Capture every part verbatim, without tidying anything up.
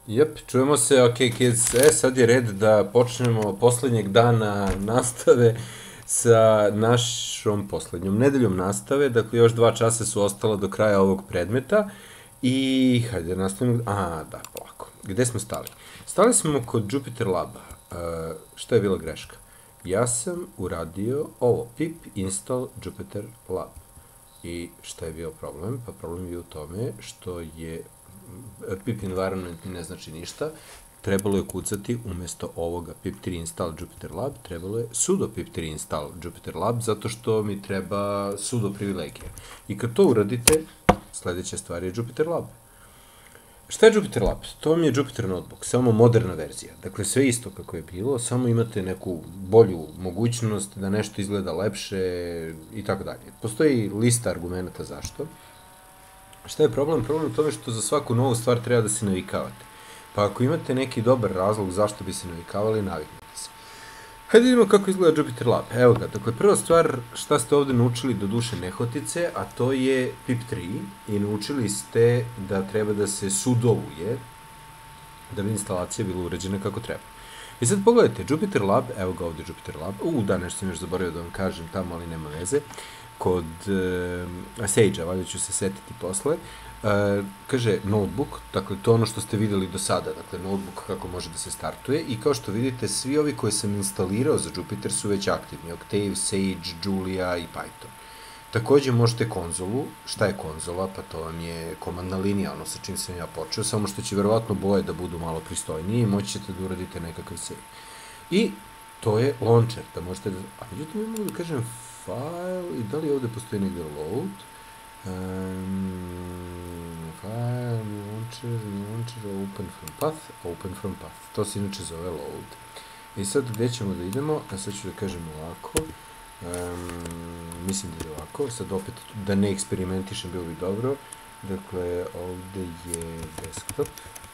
Jep, čujemo se, ok kids, e sad je red da počnemo poslednjeg dana nastave sa našom poslednjom nedeljom nastave, dakle još dva časa su ostala do kraja ovog predmeta i hajde da nastavimo, a da, polako, gde smo stali? Stali smo kod Jupyter Laba, uh, šta je bila greška? Ja sam uradio ovo, pip install Jupyter Lab. I šta je bio problem? Pa problem je u tome što je pip environment ne znači ništa, trebalo je kucati umesto ovoga pip tri install Jupyter Lab, trebalo je sudo pip tri install Jupyter Lab, zato što mi treba sudo privilegija. I kad to uradite, sledeća stvar je Jupyter Lab. Šta je Jupyter Lab? To vam je Jupyter Notebook, samo moderna verzija. Dakle, sve isto kako je bilo, samo imate neku bolju mogućnost da nešto izgleda lepše i tako dalje. Postoji lista argumenta zašto. Šta je problem? Problem je u tome što za svaku novu stvar treba da se navikavate. Pa ako imate neki dobar razlog zašto bi se navikavali, naviknete se. Hajde vidimo kako izgleda Jupyter Lab. Evo ga, dakle, prva stvar šta ste ovde naučili do duše nehotice, a to je pip tri i naučili ste da treba da se sudovuje da bi instalacija bila uređena kako treba. I sad pogledajte, Jupyter Lab, evo ga ovde Jupyter Lab, u, da, nešto sam još zaboravio da vam kažem tamo, ali nema veze, kod uh, Sage-a, valjda ću se setiti posle, uh, kaže notebook, dakle to je ono što ste videli do sada, dakle notebook kako može da se startuje i kao što vidite svi ovi koje sam instalirao za Jupyter su već aktivni, Octave, Sage, Julia i Python. Takođe možete konzolu, šta je konzola? Pa to vam je komandna linija, ono sa čim sam ja počeo, samo što će verovatno boje da budu malo pristojnije i moći ćete da uradite nekakav save. I to je launcher, da možete da, a međutim ja mogu da kažem file i da li ovde postoji negde load, um, file, launcher, launcher, open from path, open from path, to se inače zove load. I sad gde ćemo da idemo, a sad ću da kažem ovako, Um, mislim da je ovako, sad opet da ne eksperimentišem bilo bi dobro, dakle ovde je desktop,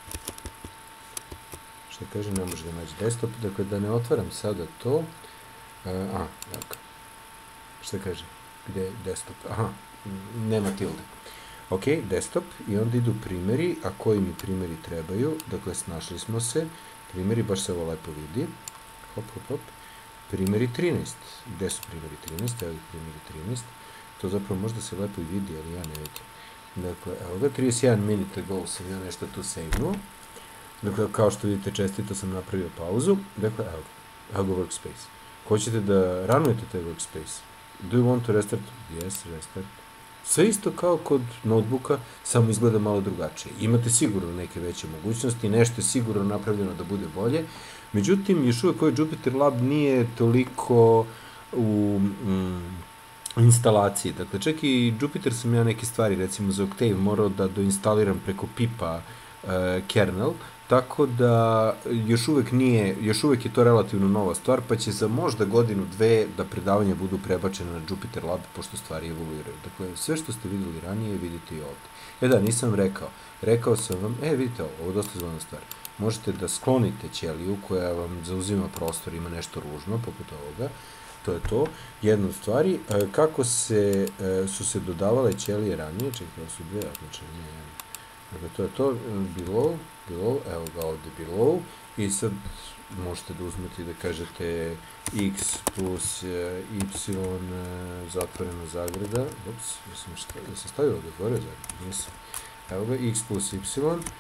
što kaže ne može da naći desktop, dakle da ne otvaram sada to, uh, a, dakle, što kaže, gde je desktop, aha, nema tilde, ok, desktop i onda idu primeri, a koji mi primeri trebaju, dakle snašli smo se, primeri, baš se ovo lepo vidi, hop, hop, hop, primjeri trinaest. Gde su primjeri trinaest? Evo ih primjeri trinaest. To zapravo možda se lepo i vidi, ali ja ne vidim. Dakle, evo ga, trideset jedan minute ago sam ja nešto tu save-nuo. Dakle, kao što vidite, čestito sam napravio pauzu. Dakle, evo ga, evo ga workspace. Hoćete da ranujete taj workspace? Do you want to restart? Yes, restart. Sve isto kao kod notebooka, samo izgleda malo drugačije. Imate sigurno neke veće mogućnosti, nešto je sigurno napravljeno da bude bolje, međutim, još uvek ovaj Jupyter Lab nije toliko u mm, instalaciji. Dakle, čak i Jupyter sam ja neke stvari, recimo za Octave, morao da doinstaliram preko pipa uh, kernel, tako da još uvek nije, još uvek je to relativno nova stvar, pa će za možda godinu, dve da predavanja budu prebačene na Jupyter Lab, pošto stvari evoluiraju. Dakle, sve što ste videli ranije, vidite i ovde. E da, nisam rekao. Rekao sam vam, e, vidite ovo, ovo je dosta zvona stvar. Možete da sklonite ćeliju koja vam zauzima prostor, ima nešto ružno, poput ovoga. To je to. Jedna od stvari, kako se, su se dodavale ćelije ranije, čekaj, ovo su dve, znači ne jedna. Dakle, to je to, below, below, evo ga ovde below, i sad možete da uzmete i da kažete x plus y zatvorena zagrada, ups, mislim šta, da sam stavio ovde otvorio zagrada, nisam, evo ga, x plus y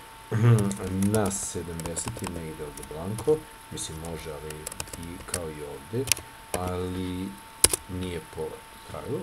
na sedamdeset i ne ide ovde blanko, mislim može, ali i kao i ovde, ali nije po pravilu.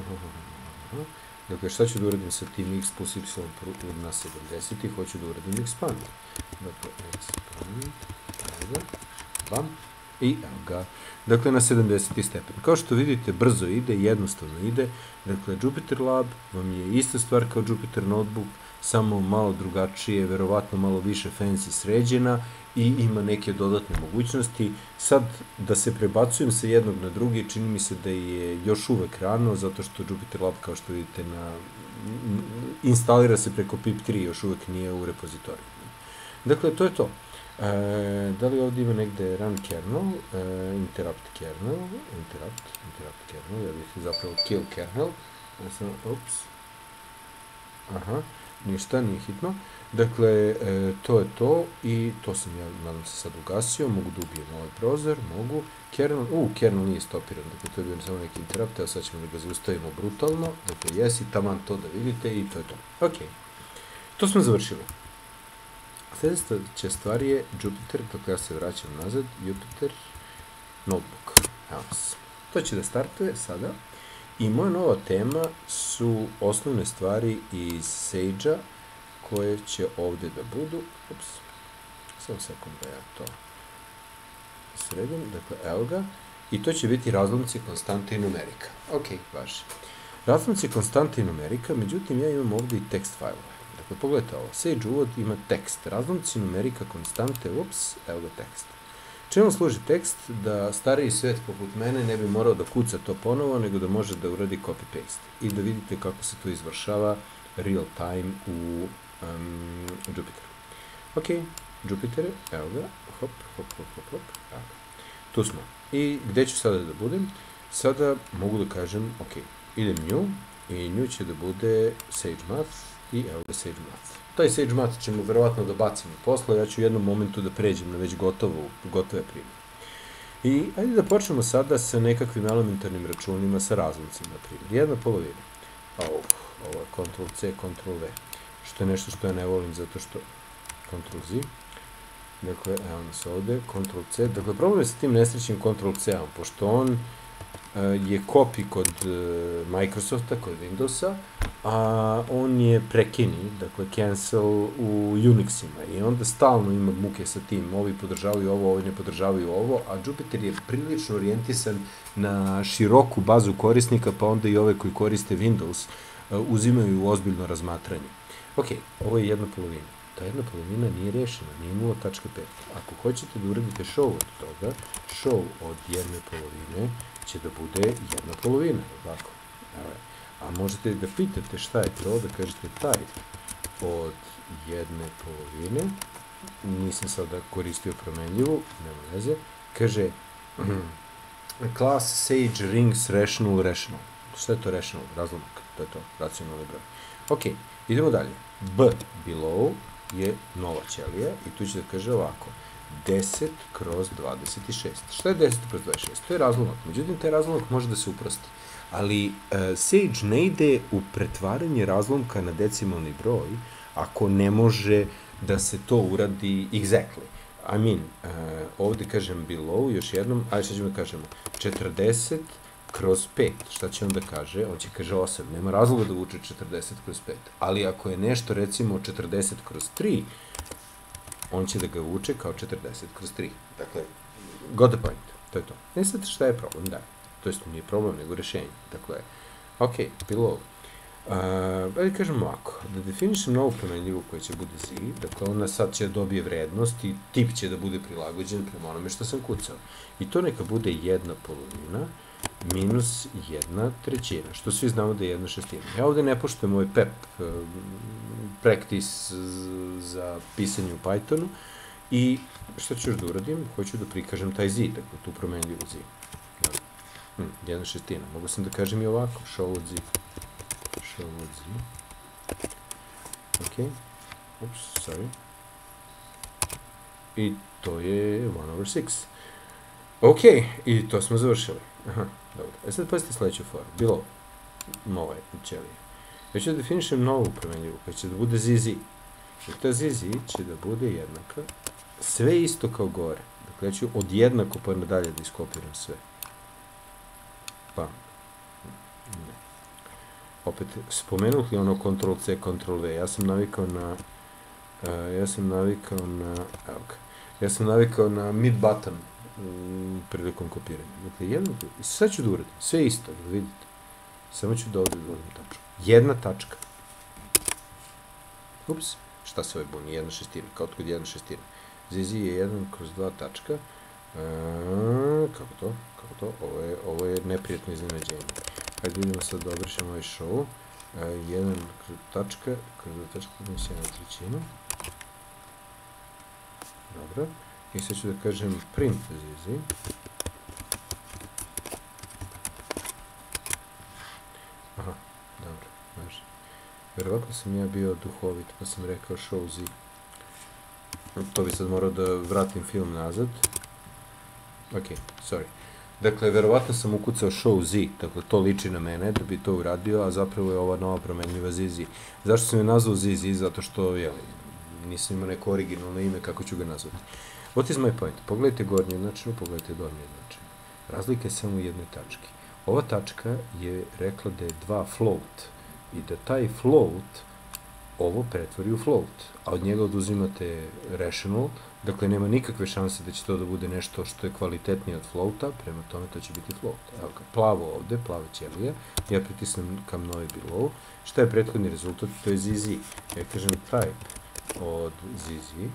Dakle, šta ću da uradim sa tim x plus y na sedamdeset i hoću da uradim expand. Dakle, expand, evo ga, bam, i evo ga. Dakle, na sedamdeseti stepen. Kao što vidite, brzo ide, jednostavno ide. Dakle, Jupyter Lab vam je ista stvar kao Jupyter Notebook, samo malo drugačije, verovatno malo više fancy sređena i ima neke dodatne mogućnosti. Sad, da se prebacujem sa jednog na drugi, čini mi se da je još uvek rano, zato što Jupyter Lab, kao što vidite, na, instalira se preko pip tri, još uvek nije u repozitoriju. Dakle, to je to. E, da li ovdje ima negde run kernel, e, interrupt kernel, interrupt, interrupt kernel, ja bih zapravo kill kernel, ja sam, ups, aha, ništa, nije hitno. Dakle, e, to je to i to sam ja, nadam se, sad ugasio, mogu da ubijem ovaj browser, mogu, kernel, u, kernel nije stopiran, dakle, to je bio samo neki interrupt, evo sad ćemo da ga zaustavimo brutalno, dakle, jesi, taman to da vidite i to je to. Ok, to smo završili. Sljedeća stvar je Jupyter, dakle, ja se vraćam nazad, Jupyter Notebook, evo nas. To će da startuje sada i moja nova tema su osnovne stvari iz Sage-a koje će ovdje da budu, ups, samo sekund da ja to sredim, dakle, evo ga, i to će biti razlomci konstante i numerika. Ok, važi. Razlomci konstante i numerika, međutim, ja imam ovdje i tekst fajlove. Dakle, pogledajte ovo, Sage uvod ima tekst, razlomci numerika konstante, ups, evo ga tekst. Čemu služi tekst? Da stariji svet poput mene ne bi morao da kuca to ponovo, nego da može da uradi copy-paste i da vidite kako se to izvršava real time u um, Jupyteru. Ok, Jupyter, evo ga, hop, hop, hop, hop, hop, evo ga. Tu smo. I gde ću sada da budem? Sada mogu da kažem, ok, idem nju i nju će da bude SageMath i evo ga SageMath. Taj SageMath ćemo verovatno da bacimo posle, ja ću u jednom momentu da pređem na već gotovu, gotove primjere. I ajde da počnemo sada sa nekakvim elementarnim računima sa razlomcima, na primjer. Jedna polovina. Oh, ovo je kontrol C, kontrol V. Što je nešto što ja ne volim, zato što kontrol Z. Dakle, evo nas ovde, kontrol C. Dakle, problem je sa tim nesrećnim kontrol C-om, pošto on uh, je copy kod uh, Microsofta, kod Windowsa, a on je prekini, dakle, cancel u Unixima i onda stalno ima muke sa tim. Ovi podržavaju ovo, ovi ne podržavaju ovo, a Jupyter je prilično orijentisan na široku bazu korisnika, pa onda i ove koji koriste Windows uh, uzimaju u ozbiljno razmatranje. Ok, ovo je jedna polovina. Ta jedna polovina nije rešena, nije nula tačka pet. Ako hoćete da uradite show od toga, show od jedne polovine će da bude jedna polovina, ovako. Evo je. A možete da pitate šta je to, da kažete type od jedne polovine, nisam sada koristio promenljivu, nema veze, kaže class Sage rings rational rational. Šta je to rational? Razlomak, to je to, racionalni broj. Ok, idemo dalje. B below je nova ćelija i tu će da kaže ovako, deset kroz dvadeset šest. Šta je deset kroz dvadeset šest? To je razlomak, međutim, taj razlomak može da se uprosti. Ali uh, Sage ne ide u pretvaranje razlomka na decimalni broj ako ne može da se to uradi exactly. I mean, uh, ovde kažem below, još jednom, ajde šta ćemo da kažemo, četrdeset kroz pet, šta će on da kaže? On će kaže osam, nema razloga da vuče četrdeset kroz pet, ali ako je nešto recimo četrdeset kroz tri, on će da ga vuče kao četrdeset kroz tri. Dakle, got the point, to je to. Ne sad šta je problem, da, to jest nije problem, nego rešenje. Dakle, ok, below. Uh, ajde kažemo ovako, da definišem novu promenljivu koja će bude z, dakle ona sad će dobije vrednost i tip će da bude prilagođen prema onome što sam kucao. I to neka bude jedna polovina minus jedna trećina, što svi znamo da je jedna šestina. Ja ovde ne poštujem ovaj pep uh, practice za pisanje u Pythonu i šta ću još da uradim? Hoću da prikažem taj z, dakle tu promenljivu z. Hmm, jedna šestina. Mogu sam da kažem i ovako, show od z. Show od z. Ok. Ups, sorry. I to je one over six. Ok, i to smo završili. Aha, dobro. E sad pazite sledeću foru. Bilo nove ćelije. Ja ću da definišem novu promenljivu, koja će da bude zz. I ta zz će da bude jednaka, sve isto kao gore. Dakle, ja ću od jednako pa nadalje da iskopiram sve. Pa, ne. Opet, spomenuli li ono kontrol C, kontrol V? Ja sam navikao na, uh, ja sam navikao na, evo ga, ja sam navikao na mid button um, prilikom kopiranja. Dakle, jedno, sad ću da uradim, sve isto, da vidite. Samo ću da ovdje dodajem tačku. Jedna tačka. Ups, šta se ovaj buni? Jedna šestina, kao kod jedna šestina. zz je jedan kroz dva tačka. Uh, kako to? Kako to? Ovo je, ovo je neprijatno iznenađenje. Hajde vidimo sad da obrišemo ovaj show. Uh, jedan kroz tačka, kroz dva tačka, minus jedna trećina. Dobro. I sad ću da kažem print zz. Aha, dobro, važi. verovatno sam ja bio duhovit, pa sam rekao show Z. To bi sad morao da vratim film nazad. Ok, sorry. Dakle, verovatno sam ukucao show Z, dakle, to liči na mene da bi to uradio, a zapravo je ova nova promenljiva Z Z. Zašto sam je nazvao Z Z? Zato što, jel, nisam imao neko originalno ime, kako ću ga nazvati. What is my point? Pogledajte gornje jednačinu, pogledajte donje jednačinu. Razlika je samo u jednoj tački. Ova tačka je rekla da je dva float i da taj float ovo pretvori u float, a od njega oduzimate rational, dakle nema nikakve šanse da će to da bude nešto što je kvalitetnije od floata, prema tome to će biti float. Evo ga, plavo ovde, plava ćelija, ja pritisnem kam novi below, šta je prethodni rezultat? To je Z Z. Ja kažem type od Z Z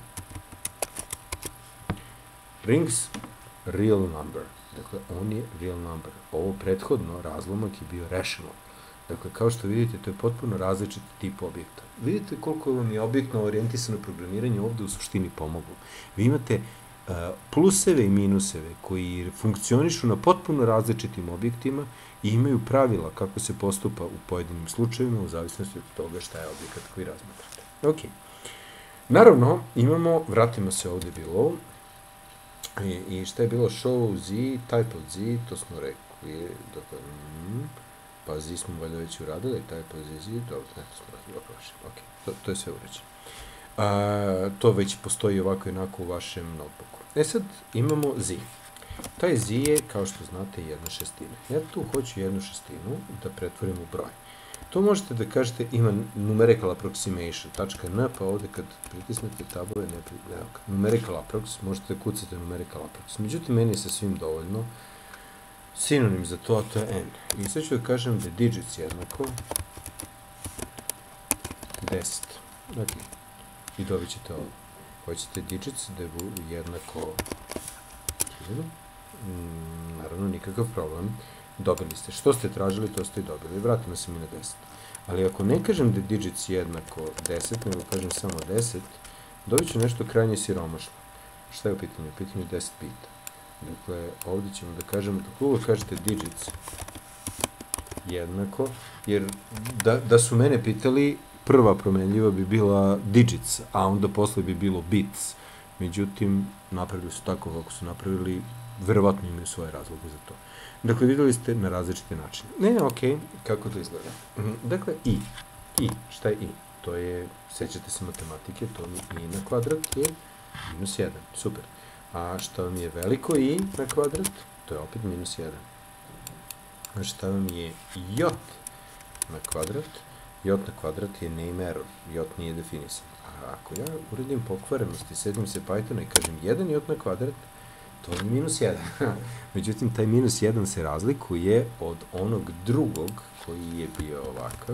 brings real number, dakle on je real number. Ovo prethodno razlomak je bio rational. Dakle, kao što vidite, to je potpuno različiti tip objekta. Vidite koliko vam je objektno orijentisano programiranje ovde u suštini pomoglo. Vi imate uh, pluseve i minuseve koji funkcionišu na potpuno različitim objektima i imaju pravila kako se postupa u pojedinim slučajevima u zavisnosti od toga šta je objekat koji razmatrate. Ok. Naravno, imamo, vratimo se ovde below, i, i šta je bilo show Z, type of Z, to smo rekli, dakle, mm, pa Z smo valjda već uradili, type of Z, dobro, ne, to smo radili, dobro, ok, to, to je sve uređeno. A, to već postoji ovako i onako u vašem notebooku. E sad, imamo Z. Taj Z je, kao što znate, jedna šestina. Ja tu hoću jednu šestinu da pretvorim u broj. To možete da kažete, ima numerical approximation, tačka N, pa ovde kad pritisnete tabove, ne pritisnete, numerical approx, možete da kucate numerical approx. Međutim, meni je sa svim dovoljno. Sinonim za to, a to je N. I sad ću da kažem da je digits jednako deset. Ok. I dobit ćete ovo. Hoćete digits da je jednako hiljadu. Naravno, nikakav problem. Dobili ste. Što ste tražili, to ste i dobili. Vratimo se mi na deset. Ali ako ne kažem da je digits jednako deset, nego kažem samo deset, dobit ću nešto krajnje siromašno. Šta je u pitanju? U pitanju je deset bita. Dakle, ovdje ćemo da kažemo, dok uvijek kažete digits jednako, jer da, da su mene pitali, prva promenljiva bi bila digits, a onda posle bi bilo bits. Međutim, napravili su tako kako su napravili, verovatno imaju svoje razloge za to. Dakle, videli ste na različite načine. Ne, ok, kako to izgleda? Dakle, i. I, šta je i? To je, sećate se matematike, to mi i na kvadrat je minus jedan. Super. A šta vam je veliko i na kvadrat? To je opet minus jedan. A šta vam je j na kvadrat? J na kvadrat je name error. J nije definisan. A ako ja uredim pokvarenost i sedim se Pythona i kažem jedan j na kvadrat, to je minus jedan. Međutim, taj minus jedan se razlikuje od onog drugog koji je bio ovakav.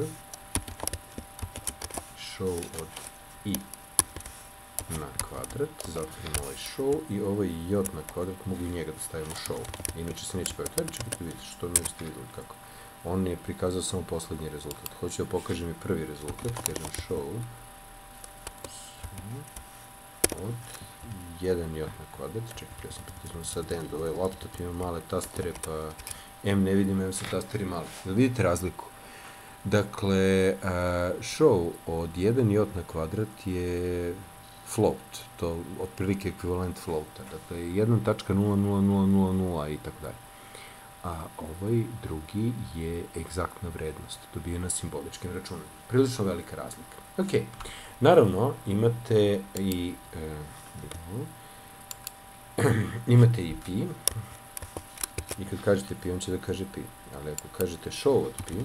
Show od i na kvadrat, zatvorim ovaj show i ovaj j na kvadrat, mogu i njega da stavimo show. Inače se neće pojaviti. Hajde čekajte vidjeti što ne biste vidjeli kako. On je prikazao samo poslednji rezultat. Hoću da pokažem i prvi rezultat, kažem show od jedan j na kvadrat, čekaj, ja sam pritisnuo sad end, ovaj laptop ima male tastere, pa M ne vidim, M sa tasteri mali. Da vidite razliku? Dakle, show od jedan j na kvadrat je float, to otprilike ekvivalent floata, dakle jedan tačka nula nula nula nula nula i tako dalje. A ovaj drugi je egzaktna vrednost, dobijena simboličkim računom. Prilično velika razlika. Ok, naravno imate i e, imate i pi, i kad kažete pi, on će da kaže pi, ali ako kažete show od pi,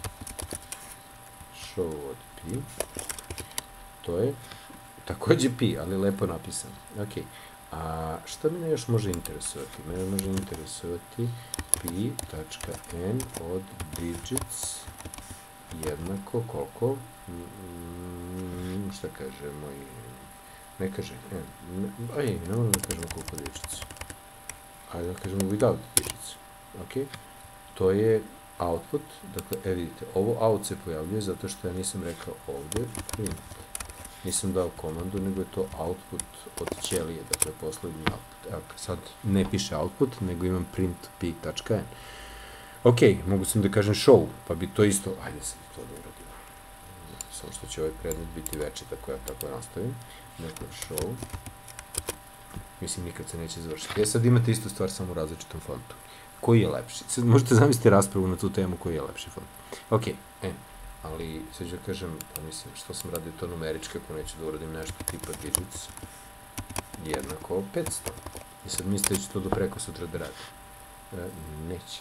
show od pi, to je takođe pi, ali lepo napisan. Ok, a šta mene još može interesovati? Mene može interesovati pi.n od digits jednako koliko, mm, šta kaže moj, ne kaže, ne, ne, aj, ne moram da kažemo koliko digits. Ajde da kažemo without digits. Ok, to je output, dakle, e vidite, ovo out se pojavljuje zato što ja nisam rekao ovde print. Nisam dao komandu, nego je to output od ćelije, dakle, poslednji output. Evo, sad ne piše output, nego imam print pi.n. Ok, mogu sam da kažem show, pa bi to isto, ajde sad to da uradimo. samo što će ovaj predmet biti veći, tako ja tako nastavim. Dakle, show. Mislim, nikad se neće završiti. E, sad imate istu stvar, samo u različitom fontu. Koji je lepši? Sad možete zamisliti raspravu na tu temu koji je lepši font. Ok, e, ali sad ću da kažem, pa mislim, što sam radio to numerički, ako neću da uradim nešto tipa digits, jednako petsto. I sad mislite da će to do preko sutra da radi. E, neće.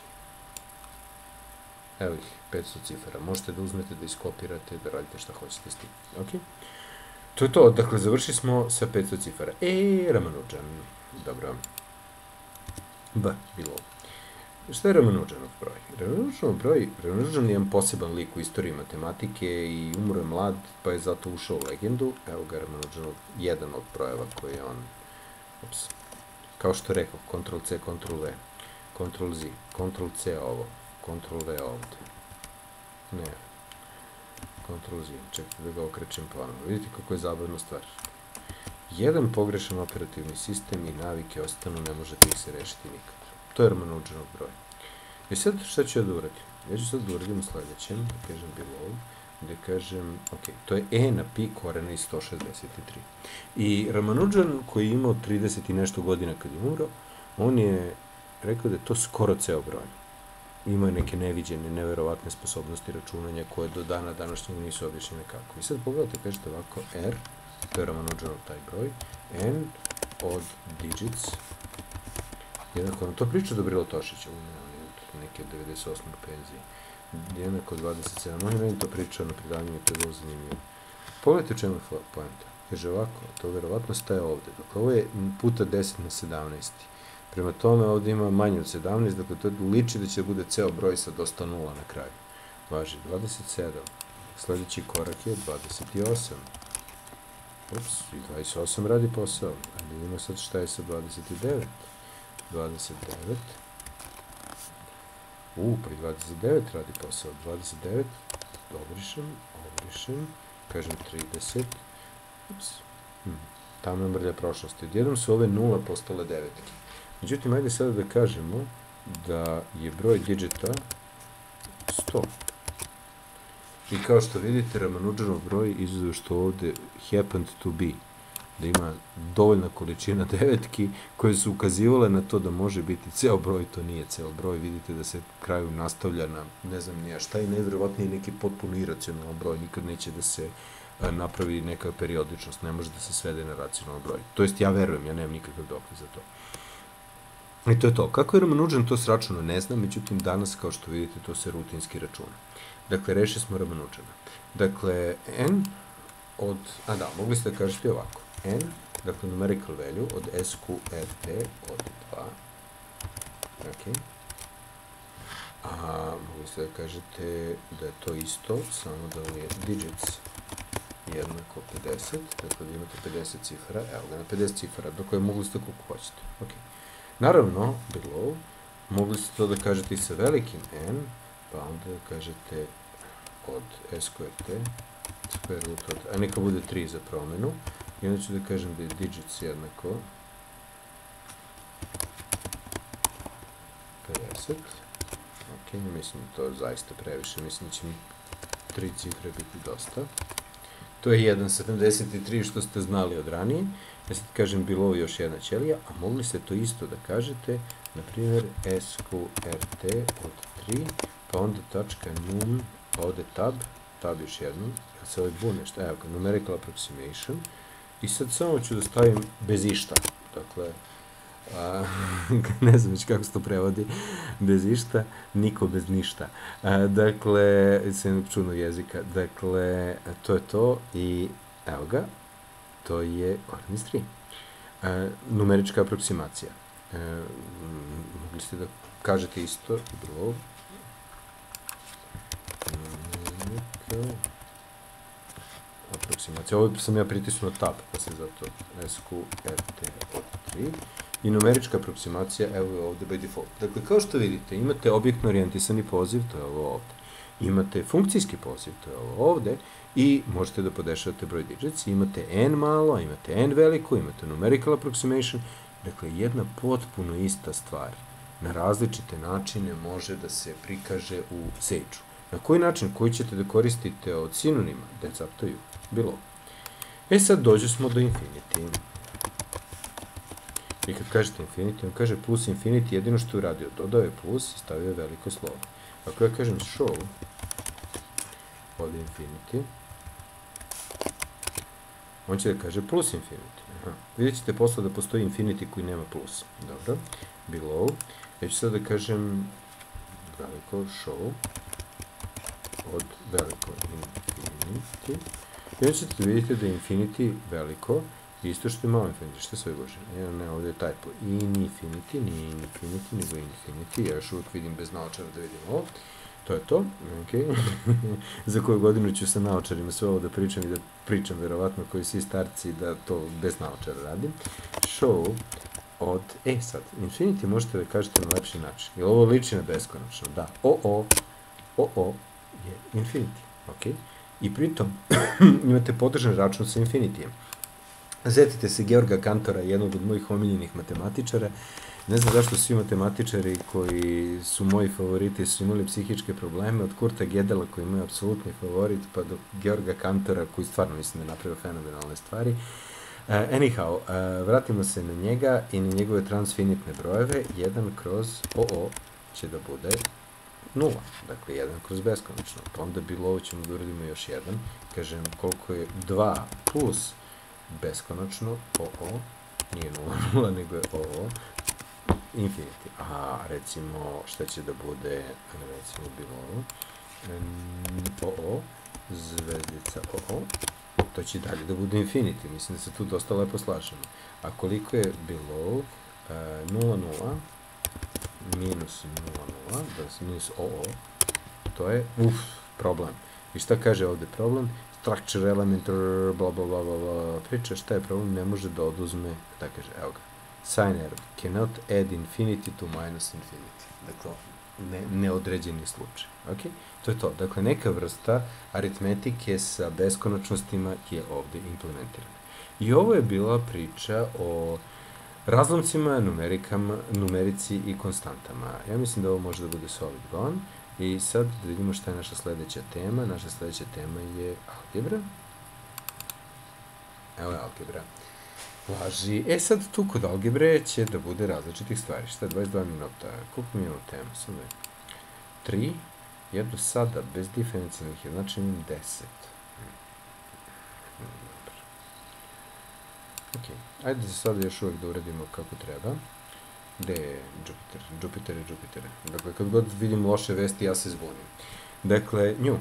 Evo ih, petsto cifara. Možete da uzmete, da iskopirate, da radite šta hoćete s tim. Ok? To je to, dakle, završili smo sa petsto cifara. E, Ramanujan. Dobro. B, bilo. Šta je Ramanujanov broj? Ramanujanov broj, Ramanujan je jedan poseban lik u istoriji matematike i umro je mlad, pa je zato ušao u legendu. Evo ga Ramanujanov, jedan od brojeva koji je on, ups, kao što rekao, kontrol C, kontrol V, kontrol Z, kontrol C ovo, kontrol V ovde. Ne, kontrol Z, čekajte da ga okrećem ponovno. Vidite kako je zabavna stvar. Jedan pogrešan operativni sistem i navike ostanu, ne možete ih se rešiti nikad. To je Ramanujanov broj. I sad šta ću ja da uradim? Ja ću sad da uradim u sledećem, da kažem below, da kažem, ok, to je e na pi korena iz sto šezdeset tri. I Ramanujan, koji je imao trideset i nešto godina kad je umro, on je rekao da je to skoro ceo broj. Imao je neke neviđene, neverovatne sposobnosti računanja koje do dana današnjeg nisu objašnjene kako. I sad pogledajte, kažete ovako, r, to je Ramanujanov taj broj, n od digits, jednako, to priča Dobrila Tošić, neke devedeset osme penzije, jednako dvadeset sedam, on je meni to pričao na predavanju i to je bilo zanimljivo. Pogledajte u čemu je poenta. Kaže ovako, to verovatno staje ovde, dakle ovo je puta deset na sedamnaest. Prema tome ovde ima manje od sedamnaest, dakle to liči da će da bude ceo broj sa dosta nula na kraju. Važi dvadeset sedam, sledeći korak je dvadeset osam. Ups, i dvadeset osam radi posao, a vidimo sad šta je sa dvadeset devet. dvadeset devet. U, pa i dvadeset devet radi posao. dvadeset devet, obrišem, obrišem, kažem trideset. Ups, hm, tamo je mrlja prošlosti. Odjednom su ove nula postale devetke. Međutim, ajde sada da kažemo da je broj digita sto. I kao što vidite, Ramanujanov broj, izuzev što ovde happened to be, da ima dovoljna količina devetki koje su ukazivale na to da može biti ceo broj, to nije ceo broj, vidite da se kraju nastavlja na ne znam nija šta i najverovatnije neki potpuno iracionalan broj, nikad neće da se napravi neka periodičnost, ne može da se svede na racionalan broj. To jest ja verujem, ja nemam nikakav dokaz za to. I to je to. Kako je Ramanujan to sračunao, ne znam, međutim danas, kao što vidite, to se rutinski računa. Dakle, rešili smo Ramanujana. Dakle, n od, a da, mogli ste da kažete ovako, n, dakle, numerical value od S Q R T od dva, ok, a mogli ste da kažete da je to isto, samo da je digits jednako pedeset, dakle, da imate pedeset cifara, evo ga na pedeset cifara, do koje mogli ste koliko hoćete, ok. Naravno, below, mogli ste to da kažete i sa velikim n, pa onda da kažete od S Q R T, square root od, a neka bude tri za promenu, i onda ću da kažem da je digits jednako pedeset, ok, mislim da to zaista previše, mislim da će mi tri cifre biti dosta. To je jedan sedamdeset tri što ste znali od ranije. Ja sad kažem below još jedna ćelija, a mogli ste to isto da kažete, na primjer S Q R T od tri, pa onda tačka num, pa ovde tab, tab još jednom, kad se ovaj bune, šta, evo, numerical approximation, i sad samo ću da stavim bez išta, dakle, a, ne znam već kako se to prevodi, bez išta, niko bez ništa. A, dakle, sam čudnog jezika, dakle, to je to i evo ga, to je koren iz tri. A, numerička aproksimacija. A, mogli ste da kažete isto, below, numerical aproksimacija. Ovo sam ja pritisnuo tab, pa se zato S Q R T od tri. I numerička aproksimacija, evo je ovde by default. Dakle, kao što vidite, imate objektno orijentisani poziv, to je ovo ovde. Imate funkcijski poziv, to je ovo ovde, i možete da podešavate broj digits, imate n malo, imate n veliko, imate numerical approximation, dakle, jedna potpuno ista stvar na različite načine može da se prikaže u Sage-u. Na koji način, koji ćete da koristite od sinonima, that's up to you, below. E sad dođu smo do infinity. I kad kažete infinity, on kaže plus infinity, jedino što je uradio, dodao je plus i stavio je veliko slovo. Ako ja kažem show od infinity, on će da kaže plus infinity. Aha. Vidjet ćete posle da postoji infinity koji nema plus. Dobro. Below. Ja ću sad da kažem veliko show od veliko infinity. I onda ćete da vidite da je infinity veliko, isto što je malo infinity. Šta sve bože? Ja, ne, ovdje je typo. Infinity, nije infinity, nego infinity. Ja još uvijek vidim bez naočara da vidim ovo. To je to. Okay. Za koju godinu ću sa naočarima sve ovo da pričam i da pričam, verovatno, koji svi starci, da to bez naočara radim. Show od... E, sad, infinity možete da kažete na lepši način. Jer ovo liči na beskonačno. Da, o, o, o, o je infinity. Ok. I pritom imate podržan račun sa infinitijem. Zetite se Georga Cantora, jednog od mojih omiljenih matematičara. Ne znam zašto svi matematičari koji su moji favoriti su imali psihičke probleme, od Kurta Gödela koji je moj apsolutni favorit, pa do Georga Cantora koji stvarno mislim da je napravio fenomenalne stvari. Uh, anyhow, uh, vratimo se na njega i na njegove transfinitne brojeve. jedan kroz o o će da bude nula, dakle jedan kroz beskonačno. Pa onda below ćemo da uradimo još jedan. Kažem koliko je dva plus beskonačno o o, nije nula nula nego je o o, infinity. A recimo šta će da bude, recimo below, o o, zvezdica o o, to će dalje da bude infinity. Mislim da se tu dosta lepo slažemo. A koliko je below nula nula minus nula nula, da minus o o, to je, uf, problem. I šta kaže ovde problem? Structure element, bla bla bla bla, priča šta je problem, ne može da oduzme, da kaže, evo ga, sign error, cannot add infinity to minus infinity. Dakle, ne, neodređeni slučaj. Ok? To je to. Dakle, neka vrsta aritmetike sa beskonačnostima je ovde implementirana. I ovo je bila priča o razlomcima, numerikama, numerici i konstantama. Ja mislim da ovo može da bude solid gone. I sad da vidimo šta je naša sledeća tema. Naša sledeća tema je algebra. Evo je algebra. Važi. E sad tu kod algebre će da bude različitih stvari. Šta je dvadeset dva minuta? Koliko mi imamo tema? Samo je tri. Ja do sada bez diferencijalnih jednačenja imam deset. Dobro. Ok. Ajde za sada još uvijek da uradimo kako treba. Gde je Jupiter? Jupiter je Jupiter. Dakle, kad god vidim loše vesti, ja se zbunim. Dakle, nju.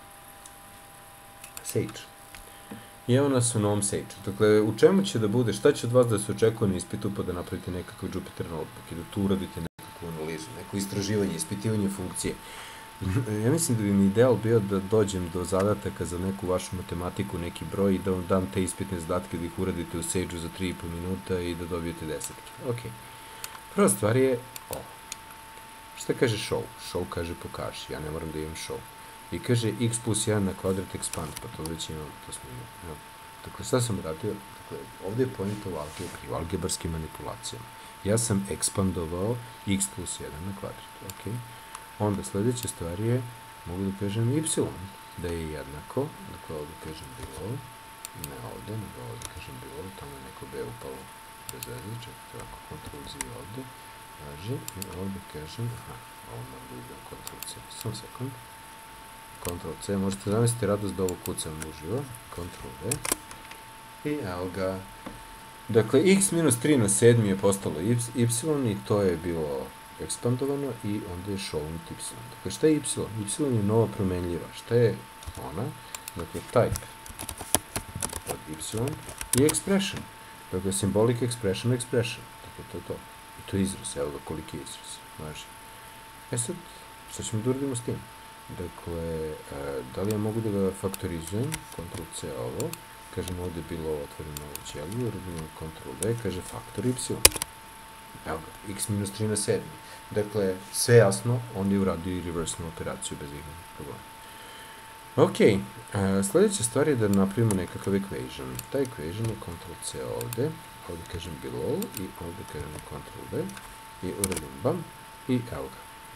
Sage. I evo nas u novom Sage-u. Dakle, u čemu će da bude, šta će od vas da se očekuje na ispitu pa da napravite nekakav Jupiter notebook i da tu uradite nekakvu analizu, neko istraživanje, ispitivanje funkcije. Ja mislim da bi mi ideal bio da dođem do zadataka za neku vašu matematiku, neki broj i da vam dam te ispitne zadatke da ih uradite u Sage-u za tri i po minuta i da dobijete desetke. Ok. Prva stvar je ovo. Šta kaže show? Show kaže pokaži. Ja ne moram da imam show. I kaže x plus jedan na kvadrat expand, pa to već imam, to smo imali. Dakle, šta sam radio? Dakle, ovdje je point u algebri, u algebarskim manipulacijama. Ja sam ekspandovao x plus jedan na kvadrat, ok? Onda sljedeća stvar je, mogu da kažem y, da je jednako, dakle ovdje kažem below, ne ovdje, nego ovdje kažem below, tamo je neko b upalo bez veze, čekajte ovako, kontrol z ovdje, važi, i ovdje kažem, aha, ovo moram da idem kontrol c, samo sekund, kontrol c, možete zamisliti radost da ovo kucam uživo, kontrol v, i evo ga, dakle, x minus tri na sedmi je postalo y, i to je bilo ekspandovano i onda je shownut y. Dakle, šta je y? Y je nova promenljiva. Šta je ona? Dakle, type od y i expression. Dakle, symbolic expression, expression. Dakle, to je to. I to je izraz. Evo ga koliki je izraz. Važi. E sad, šta ćemo da uradimo s tim? Dakle, da li ja mogu da ga faktorizujem? kontrol c ovo. Kažem ovdje bilo otvoreno ovu ćeliju. Uradimo kontrol v. Kaže faktor y. Evo ga, x minus tri na sedmi. Dakle, sve jasno, on je uradio i reversnu operaciju bez ikakvih problema. Ok, uh, sljedeća stvar je da napravimo nekakav equation. Ta equation je kontrol c ovdje, ovdje kažem below i ovdje kažem kontrol v i uradim bam i evo ga.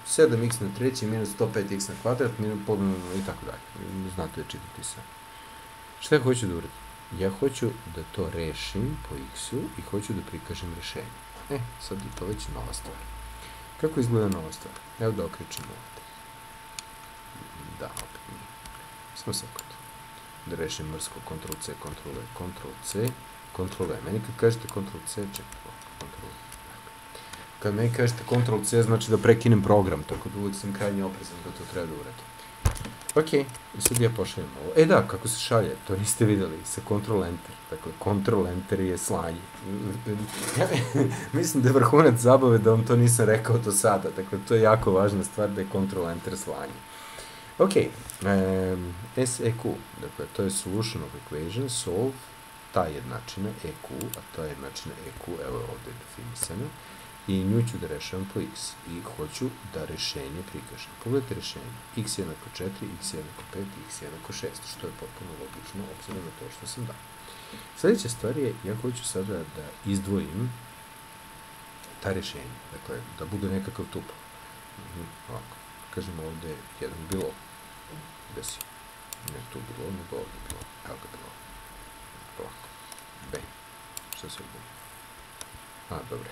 sedam x na treći minus sto pet x na kvadrat minus i tako dalje. Znate je čitati sve. Šta ja hoću da uradim? Ja hoću da to rešim po x-u i hoću da prikažem rešenje. E, sad je to već nova stvar. Kako izgleda nova stvar? Evo da okrećem ovdje. Da, opet nije. Samo sekund. Da rešim mrsko, kontrol C, kontrol E, kontrol C, kontrol E. Meni kad kažete kontrol C, čekaj, kontrol E. Kad meni kažete kontrol C, znači da prekinem program, tako da uvijek sam krajnje oprezan da to treba da uradim. Ok, i sad ja pošaljem ovo. E da, kako se šalje, to niste videli, sa kontrol enter. Dakle, kontrol enter je slanje. Mislim da je vrhunac zabave da vam to nisam rekao do sada, dakle, to je jako važna stvar da je kontrol enter slanje. Ok, um, S E Q, dakle, to je solution of equation, solve, ta jednačina E Q, a ta jednačina E Q, evo je ovdje definisana, i nju ću da rešavam po x, i hoću da rešenje prikažem. Pogledajte rešenje, x jednako četiri, x jednako pet, x jednako šest, što je potpuno logično, obzirom na to što sam dao. Sljedeća stvar je, ja hoću sada da izdvojim ta rešenja, dakle, da bude nekakav tupl. Ovako, kažemo ovdje jedan bilo, gde si? Ne tu bilo, nego ovdje bilo, evo ga bilo. Ovako, B, šta se ovdje? A, dobro.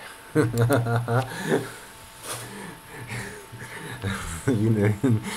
Vi ne,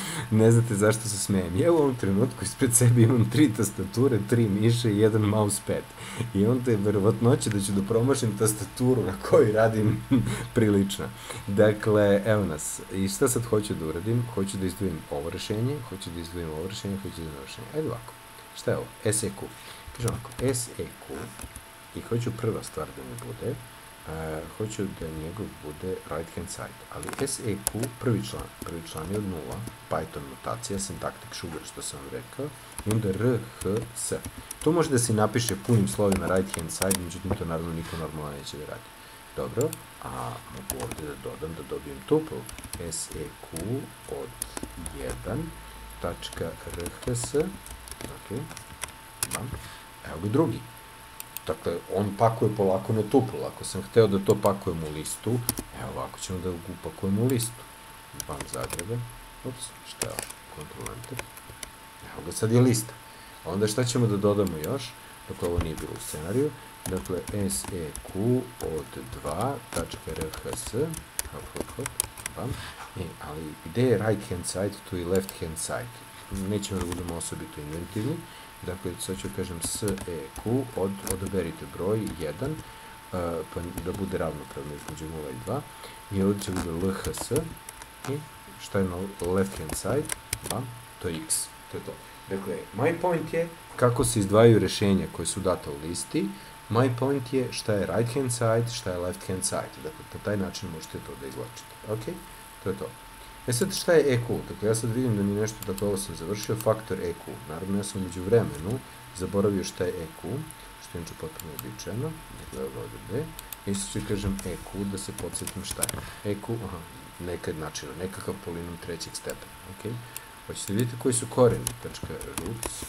ne znate zašto se smijem. Ja u ovom trenutku ispred sebe imam tri tastature, tri miše i jedan mousepad. I onda je verovatnoće da ću da promašim tastaturu na kojoj radim prilično. Dakle, evo nas. I šta sad hoću da uradim? Hoću da izdvojim ovo rešenje, hoću da izdvojim ovo rešenje, hoću da izdvojim ovo rešenje. Ajde ovako. Šta je ovo? S E Q. Kažem ovako, S E Q. I hoću prva stvar da mi bude, Uh, hoću da njegov bude right hand side, ali S E Q, prvi član, prvi član je od nula, Python notacija, syntactic sugar, što sam vam rekao, i onda R, H, S. To može da se napiše punim slovima right hand side, međutim to naravno niko normalno neće da radi. Dobro, a mogu ovdje da dodam, da dobijem tuple, S E Q od jedan, tačka R, H, S, ok, bam, evo ga drugi. Dakle, on pakuje polako na tupl. Ako sam hteo da to pakujem u listu, evo ovako ćemo da upakujemo u listu. Bam zagrebe. Ups, šta je ovo? Control Enter. Evo ga, sad je lista. A onda šta ćemo da dodamo još? Dakle, ovo nije bilo u scenariju. Dakle, S E Q od dva, tačka R H S. Hop, hop, hop. Bam. E, ali gde je right hand side, tu i left hand side? Nećemo da budemo osobito inventivni. Dakle, sad ću kažem S E Q od, odaberite broj jedan, uh, pa da bude ravnopravno između nula i dva. I ovdje će bude L H S. I šta je na left hand side? Bam, to je x. To je to. Dakle, my point je kako se izdvajaju rešenja koje su data u listi. My point je šta je right hand side, šta je left hand side. Dakle, na taj način možete to da izvlačite. Ok? To je to. E sad, šta je E Q? Dakle, ja sad vidim da mi nešto, dakle, ovo sam završio, faktor E Q. Naravno, ja sam među vremenu zaboravio šta je E Q, što je inače potpuno običajno. Dakle, evo ovdje B. I sad ću kažem E Q, da se podsjetim šta je. E Q, aha, nekad načina, nekakav polinom trećeg stepena. Ok? Hoćete vidjeti koji su koreni, tačka roots.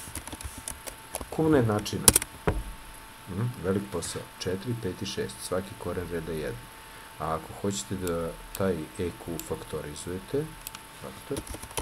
Q načina. Hm, velik posao. četiri, pet i šest. Svaki koren reda jedan. A ako hoćete da taj E Q faktorizujete, faktor,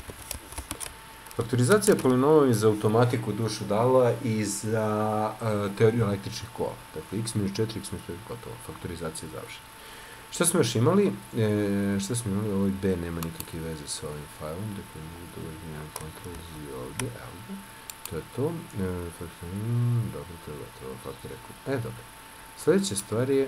faktorizacija polinoma je za automatiku dušu dala i za uh, teoriju električnih kola. Dakle, x minus četiri, x minus pet, gotovo, faktorizacija je završena. Šta smo još imali? E, šta smo imali? Ovoj B nema nikakve veze sa ovim failom, dakle, mogu da uvedem jedan kontrol Z ovdje, evo ga, to je to. E, faktor, mm, dobro, to je gotovo, faktor E Q. E, dobro. Sljedeća stvar je,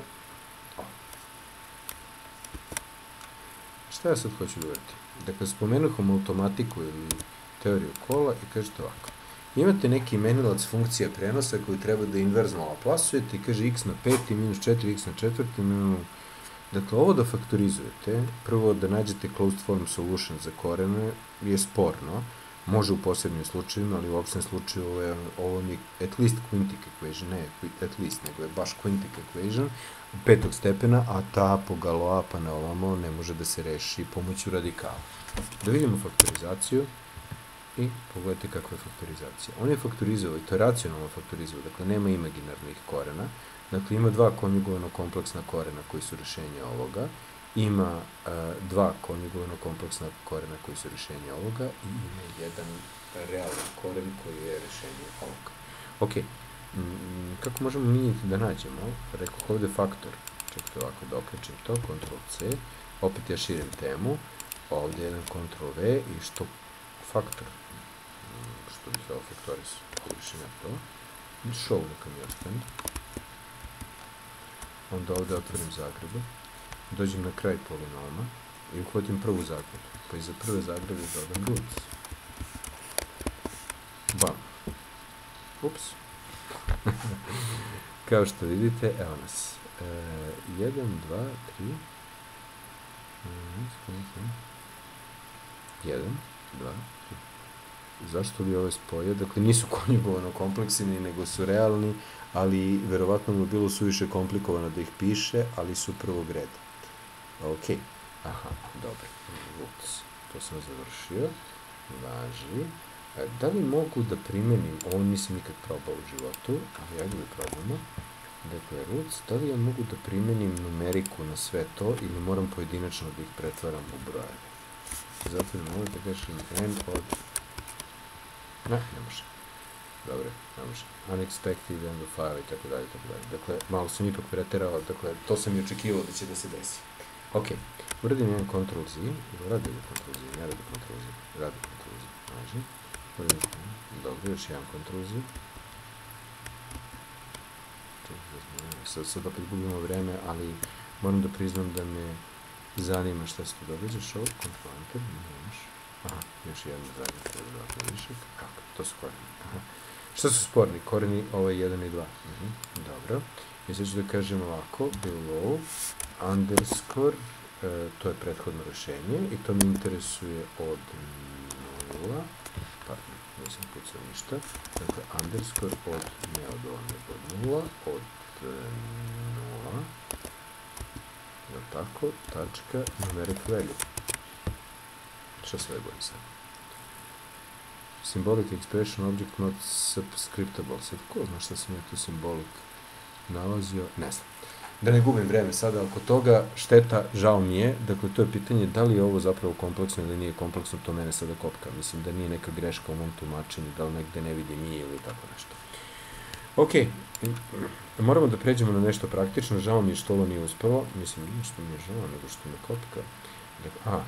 šta ja sad hoću da uradim? Dakle, spomenuhom automatiku ili teoriju kola i kažete ovako. Imate neki imenilac funkcija prenosa koju treba da inverzno laplasujete i kaže x na peti minus četiri, x na četvrti. Dakle, ovo da faktorizujete, prvo da nađete closed form solution za korene je sporno. Može u posebnim slučajima, ali u opštem slučaju ovo, je, ovo mi je at least quintic equation, ne at least, nego je baš quintic equation petog stepena, a ta po Galois pa na ovamo ne može da se reši pomoću radikala. Da vidimo faktorizaciju i pogledajte kakva je faktorizacija. On je faktorizovao, i to je racionalno faktorizovao, dakle nema imaginarnih korena, dakle ima dva konjugovano kompleksna korena koji su rešenje ovoga ima uh, dva konjugovano kompleksna korena koji su rješenje ovoga i ima jedan realan koren koji je rješenje ovoga. Ok, mm, kako možemo mi da nađemo? Rekao ovdje faktor. Čekajte ovako da okrećem to, kontrol C, opet ja širim temu, ovdje jedan kontrol V i što faktor, što bi zvao faktoris, površim ja to, show neka mi ostane, onda ovdje otvorim zagrebe, dođem na kraj polinoma i uhvatim prvu zagrebu, pa iza prve zagrebe dodam roots. Bam. Ups. Kao što vidite, evo nas. jedan, dva, tri, jedan, dva, tri. Zašto bi ove spojio? Dakle, nisu konjugovano kompleksni, nego su realni, ali verovatno mu bilo suviše komplikovano da ih piše, ali su prvog reda. Ok, aha, dobro, roots, to sam završio, važi. Da li mogu da primenim, ovo nisam nikad probao u životu, ali ajde da probamo. Dakle, roots, da li ja mogu da primenim numeriku na sve to ili moram pojedinačno da ih pretvaram u brojeve? Zato ne mogu da kažem n od... Ne, ne može. Dobre, ne može. Unexpected, end of file i tako dalje, tako dalje. Dakle, malo sam ipak preterao, dakle, to sam i očekivao da će da se desi. Ok, uradim jedan kontrol Z, ili radi li kontrol Z, ne radi kontrol Z, radi kontrol Z, može. Dobro, još jedan kontrol Z. Sad, sad opet gubimo vreme, ali moram da priznam da me zanima šta se tu događa. Show, control enter, nemaš. Aha, još jedna zadnja, treba da višak. Kako, to su koreni. Aha. Šta su sporni? Koreni, ovo je jedan i dva. Uh-huh. Dobro. I sad ću da kažem ovako, below, underscore, e, to je prethodno rešenje i to mi interesuje od nula, pardon, nisam pucao ništa, dakle, underscore od, ne od ovo, nego od nula, od nula, je tako, tačka, numeric value. Šta sve bude sad? Symbolic expression object not subscriptable. Sad, ko zna šta sam ja tu symbolic nalazio? Ne znam. Da ne gubim vreme sada oko toga, šteta, žao mi je, dakle, to je pitanje da li je ovo zapravo kompleksno ili nije kompleksno, to mene sada kopka. Mislim da nije neka greška u mom tumačenju, da li negde ne vidim i ili tako nešto. Ok, moramo da pređemo na nešto praktično, žao mi je što ovo nije uspelo, mislim, nije što mi je žao, nego što me kopka. Dakle, a,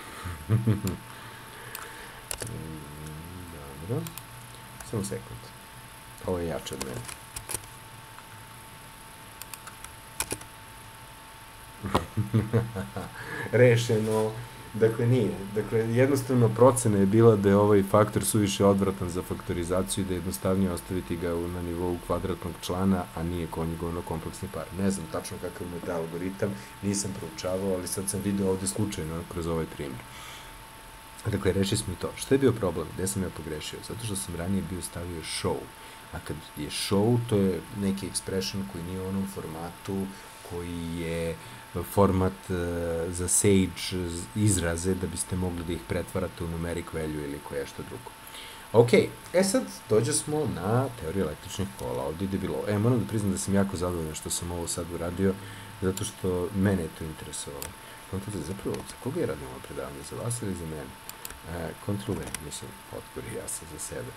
dobro, samo sekund, ovo je jače od mene. Rešeno, dakle nije, dakle jednostavno procena je bila da je ovaj faktor suviše odvratan za faktorizaciju i da je jednostavnije ostaviti ga na nivou kvadratnog člana, a nije konjugovano kompleksni par. Ne znam tačno kakav mu je taj algoritam, nisam proučavao, ali sad sam video ovde slučajno kroz ovaj primjer. Dakle, rešili smo i to. Šta je bio problem? Gde sam ja pogrešio? Zato što sam ranije bio stavio show, a kad je show, to je neki expression koji nije u onom formatu koji je format uh, za Sage izraze da biste mogli da ih pretvarate u numeric value ili koje što drugo. Ok, e sad dođe smo na teoriju električnih kola, ovdje ide bilo. E, moram da priznam da sam jako zadovoljan što sam ovo sad uradio, zato što mene je to interesovalo. Kontrol, zapravo, za koga je radim ovo predavanje, za vas ili za mene? E, Kontrol, mislim, otpori ja sam za sebe.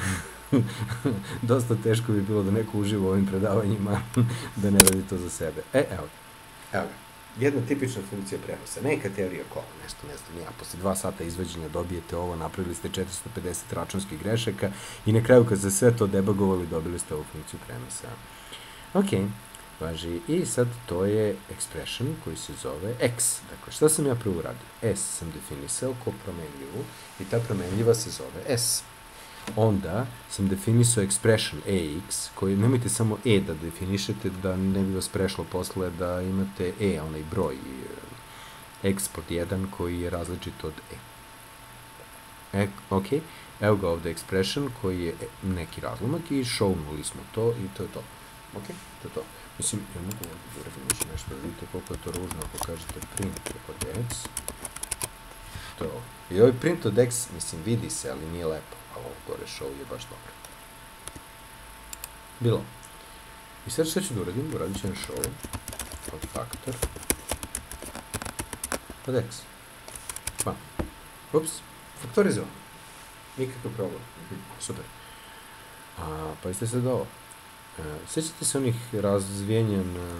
Dosta teško bi bilo da neko uživa u ovim predavanjima, da ne radi to za sebe. E, evo ga, evo ga. Jedna tipična funkcija prenosa, neka teorija kola, nešto, ne znam, ja, posle dva sata izvađenja dobijete ovo, napravili ste četiristo pedeset računskih grešaka i na kraju kad ste sve to debugovali, dobili ste ovu funkciju prenosa. Ok, važi, i sad to je expression koji se zove x. Dakle, šta sam ja prvo uradio? S sam definisao ko promenljivu i ta promenljiva se zove s. Onda sam definisao expression ax, koji nemojte samo e da definišete, da ne bi vas prešlo posle da imate e, onaj broj, x pod jedan koji je različit od e. e ok, evo ga ovde expression koji je neki razlomak i shownuli smo to i to je to. Ok, to je to. Mislim, ja mogu ovdje da uradim još nešto, da vidite koliko je to ružno ako kažete print od x. To je ovo. I ovaj print od x, mislim, vidi se, ali nije lepo. A ovo gore show je baš dobro. Bilo. I sad što ću da uradim? Uradit ću jedan show od faktor od x. Pa. Ups, faktorizovano. Nikakav problem. Super. A, pa jeste sad ovo. E, sjećate se onih razvijenja na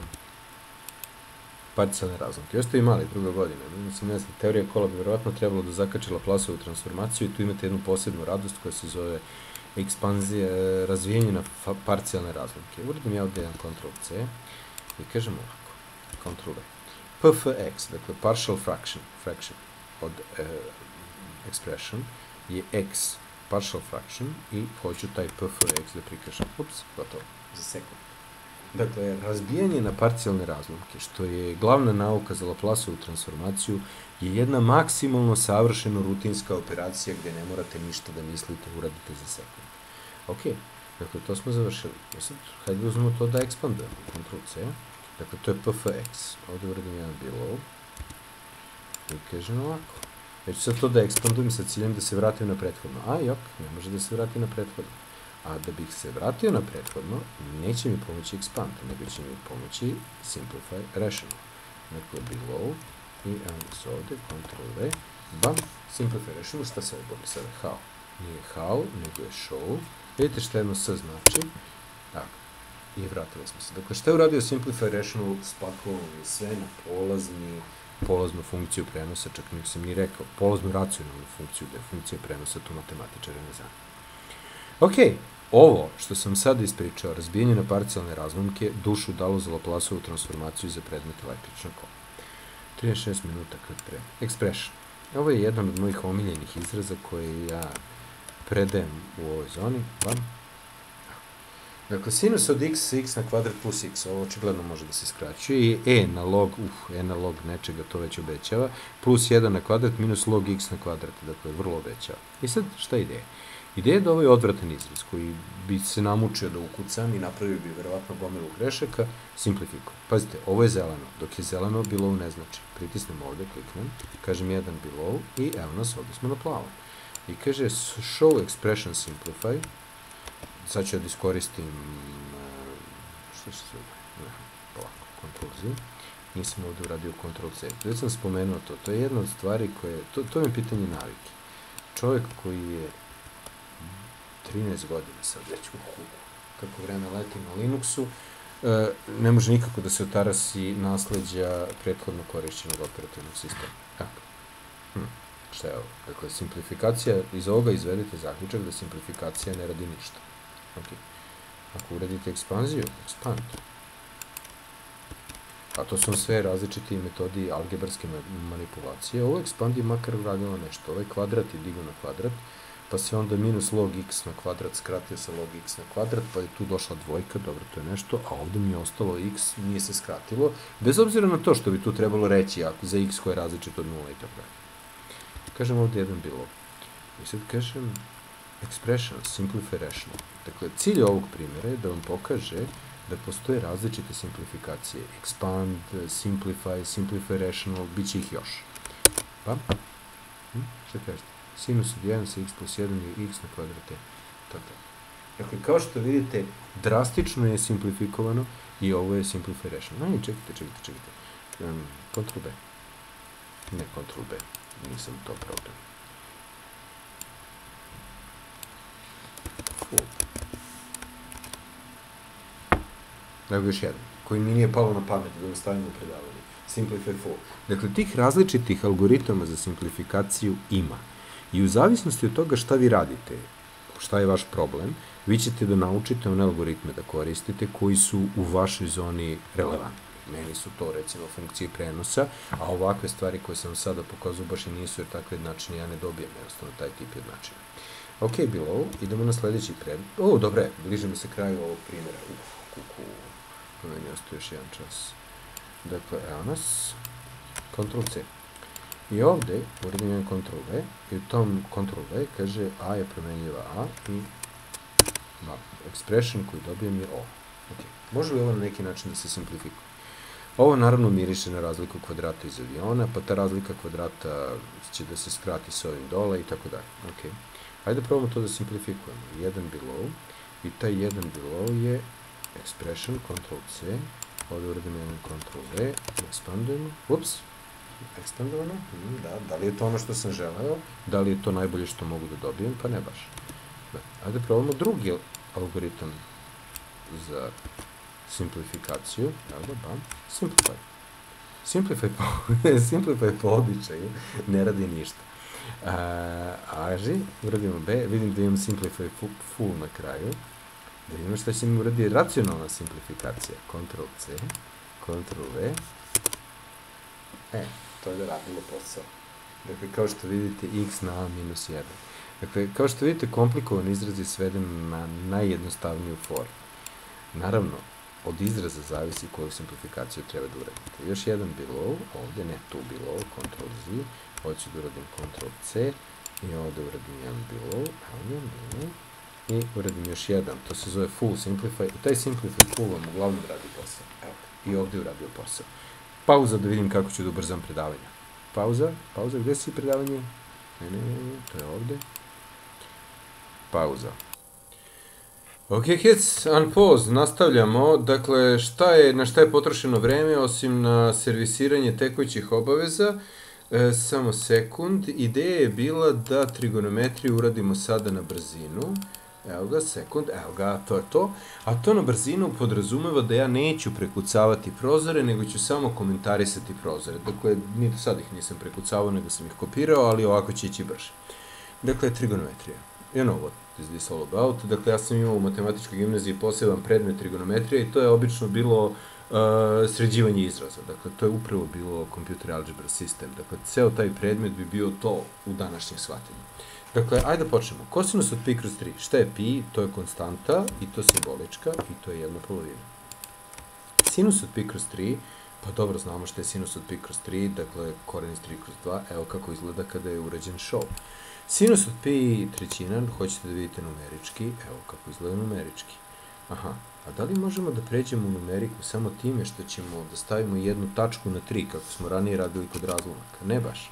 parcijalne razlomke. Još ste imali druga godina. Mislim, ne znam, teorija kola bi vjerovatno trebalo da zakači Laplaceovu transformaciju i tu imate jednu posebnu radost koja se zove ekspanzija, razvijenje na parcijalne razlomke. Uradim ja ovdje jedan kontrol C i kažem ovako. Kontrol V. P F x, dakle partial fraction, fraction od e, expression je x partial fraction i hoću taj P F x da prikažem. Ups, gotovo, za sekund. Dakle, razbijanje na parcijalne razlomke, što je glavna nauka za Laplaceovu transformaciju, je jedna maksimalno savršeno rutinska operacija gdje ne morate ništa da mislite, uradite za sekund. Ok, dakle, to smo završili. I sad, hajde da uzmemo to da ekspandujemo. kontrol C. Dakle, to je P F x. Ovdje uradim jedan below. I kažem ovako. Ja ću sad to da ekspandujem sa ciljem da se vratim na prethodno. A, jok, ne može da se vrati na prethodno. A da bih se vratio na prethodno, neće mi pomoći expand, nego će mi pomoći simplify rational. Dakle, below i evo se ovdje, kontrol V, bam, simplify rational, šta se ovdje sada? How. Nije how, nego je show. Vidite šta jedno S znači? Tako. I vratili smo se. Dakle, šta je uradio simplify rational? Spakovao mi sve na polazni, polaznu funkciju prenosa, čak nisam ni rekao, polaznu racionalnu funkciju, da je funkcija prenosa, tu matematičare ne znam. Ok, ovo što sam sad ispričao, razbijanje na parcijalne razlomke, dušu dalo za Laplaceovu transformaciju za predmet električna kola. trideset šest minuta kad pre. Expression. Ovo je jedan od mojih omiljenih izraza koje ja predajem u ovoj zoni. Bam. Dakle, sinus od x, x na kvadrat plus x, ovo očigledno može da se skraćuje, i e na log, uf, e na log nečega, to već obećava, plus jedan na kvadrat minus log x na kvadrat, dakle, vrlo obećava. I sad, šta je ideja? Ideja je da ovaj odvratan izraz, koji bi se namučio da ukucam i napravio bi verovatno gomilu grešaka, simplifikujem. Pazite, ovo je zeleno, dok je zeleno, below ne znači. Pritisnem ovdje, kliknem, kažem jedan below i evo nas, ovdje smo na plavom. I kaže show expression simplify, sad ću da iskoristim, što se zove, polako, kontrol Z, nisam ovdje uradio kontrol C. Već sam spomenuo to, to je jedna od stvari koje, to, to je pitanje navike. Čovjek koji je trinaest godina sad već u huku, kako vreme leti na Linuxu, ne može nikako da se otarasi nasleđa prethodno korišćenog operativnog sistema. Tako. Hm. Šta je ovo? Dakle, simplifikacija, iz ovoga izvedite zaključak da simplifikacija ne radi ništa. Ok. Ako uradite ekspanziju, expand. A to su sve različiti metodi algebarske manipulacije. Ovo expand je makar uradilo nešto. Ovaj kvadrat je digao na kvadrat, pa se onda minus log x na kvadrat skratio sa log x na kvadrat, pa je tu došla dvojka, dobro, to je nešto, a ovdje mi je ostalo x, nije se skratilo, bez obzira na to što bi tu trebalo reći, ako za x koje je različito od nula i tako dalje. Kažem ovdje jedan below. I sad kažem expression, simplify rational. Dakle, cilj ovog primjera je da vam pokaže da postoje različite simplifikacije. Expand, simplify, simplify rational, bit će ih još. Pa? Hm? Šta kažete? Sinus od jedan sa x plus jedan je x na kvadrate. Tako. Dakle, kao što vidite, drastično je simplifikovano i ovo je simplify rational. No, čekajte, čekajte, čekajte. Um, kontrol B. Ne kontrol B. Nisam to problem. Full. Nego još jedan, koji mi nije palo na pamet da vam stavimo predavanje. Simplify full. Dakle, tih različitih algoritama za simplifikaciju ima. I u zavisnosti od toga šta vi radite, šta je vaš problem, vi ćete da naučite one algoritme da koristite koji su u vašoj zoni relevantni. Meni su to, recimo, funkcije prenosa, a ovakve stvari koje sam sada pokazao baš i nisu, jer takve jednačine ja ne dobijem, jednostavno taj tip jednačine. Ok, below, idemo na sljedeći predmet. O, dobre, bližimo se kraju ovog primjera. Uf, kuku, po meni ostaje još jedan čas. Dakle, evo nas, kontrol C. I ovdje uradim jedan kontrol V, i u tom kontrol V kaže A je promenljiva A i expression koji dobijem je O. Okay. Može li ovo na neki način da se simplifikuje? Ovo naravno miriše na razliku kvadrata iz aviona, pa ta razlika kvadrata će da se skrati s ovim dole i tako dalje. Okay. Hajde probamo to da simplifikujemo. jedan below i taj jedan below je expression, kontrol C, ovdje uradim jedan kontrol V, ekspandujemo, ups, ekspandovano, mm, da, da li je to ono što sam želeo, da li je to najbolje što mogu da dobijem, pa ne baš. Da. Ajde probamo drugi algoritam za simplifikaciju, evo da, bam, simplify. Simplify po, simplify po običaju ne radi ništa. Uh, aži, uradimo B, vidim da imam simplify full na kraju, da vidimo šta će mi uradi racionalna simplifikacija, kontrol C, kontrol V, e, to je da radimo posao. Dakle, kao što vidite, x na a minus jedan. Dakle, kao što vidite, komplikovan izraz je sveden na najjednostavniju formu. Naravno, od izraza zavisi koju simplifikaciju treba da uradite. Još jedan below, ovdje ne tu below, kontrol Z, hoću da uradim kontrol C i ovdje uradim jedan below, below, i uradim još jedan, to se zove full simplify, i taj simplify full vam uglavnom radi posao. Evo, i ovdje uradio posao. Pauza da vidim kako ću da ubrzam predavanja. Pauza, pauza, gdje si predavanje? Ne, ne, ne, to je ovdje. Pauza. Ok, kids, unpause, nastavljamo. Dakle, šta je, na šta je potrošeno vreme, osim na servisiranje tekućih obaveza? E, samo sekund. Ideja je bila da trigonometriju uradimo sada na brzinu. Evo ga, sekund, evo ga, to je to. A to na brzinu podrazumeva da ja neću prekucavati prozore, nego ću samo komentarisati prozore. Dakle, ni do sad ih nisam prekucavao, nego sam ih kopirao, ali ovako će ići brže. Dakle, trigonometrija. You know what is this all about? Dakle, ja sam imao u matematičkoj gimnaziji poseban predmet trigonometrija i to je obično bilo uh, sređivanje izraza. Dakle, to je upravo bilo computer algebra system. Dakle, ceo taj predmet bi bio to u današnjem shvatanju. Dakle, ajde da počnemo. Kosinus od pi kroz tri. Šta je pi? To je konstanta i to je simbolička i to je jedna polovina. Sinus od pi kroz tri, pa dobro znamo šta je sinus od pi kroz tri, dakle, koren iz tri kroz dva, evo kako izgleda kada je urađen show. Sinus od pi trećina, hoćete da vidite numerički, evo kako izgleda numerički. Aha, a da li možemo da pređemo u numeriku samo time što ćemo da stavimo jednu tačku na tri, kako smo ranije radili kod razlomaka? Ne baš.